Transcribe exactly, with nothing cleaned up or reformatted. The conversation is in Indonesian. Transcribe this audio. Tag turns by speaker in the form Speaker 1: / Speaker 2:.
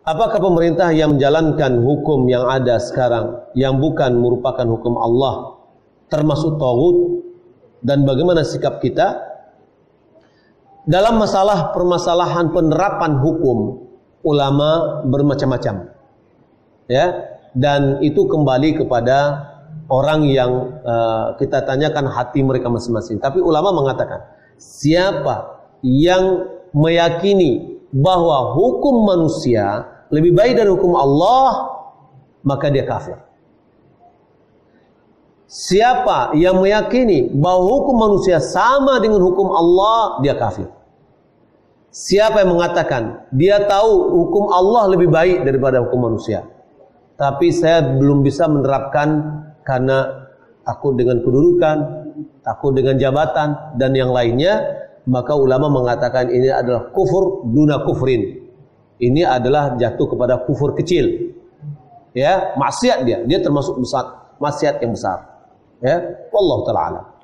Speaker 1: Apakah pemerintah yang menjalankan hukum yang ada sekarang yang bukan merupakan hukum Allah termasuk taghut? Dan bagaimana sikap kita dalam masalah permasalahan penerapan hukum? Ulama bermacam-macam, ya, dan itu kembali kepada orang yang uh, kita tanyakan hati mereka masing-masing. Tapi ulama mengatakan, siapa yang meyakini bahwa hukum manusia lebih baik dari hukum Allah, maka dia kafir. Siapa yang meyakini bahwa hukum manusia sama dengan hukum Allah, dia kafir. Siapa yang mengatakan dia tahu hukum Allah lebih baik daripada hukum manusia, tapi saya belum bisa menerapkan karena takut dengan kedudukan, takut dengan jabatan dan yang lainnya, maka ulama mengatakan ini adalah kufur duna kufrin. Ini adalah jatuh kepada kufur kecil. Ya, maksiat dia, dia termasuk besar, maksiat yang besar. Ya, wallahu taala alam.